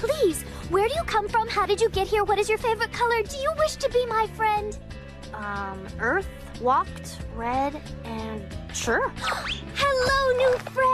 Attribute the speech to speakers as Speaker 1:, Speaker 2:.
Speaker 1: Please, where do you come from? How did you get here? What is your favorite color? Do you wish to be my friend?
Speaker 2: Earth, walked, red, and sure.
Speaker 1: Hello, new friend.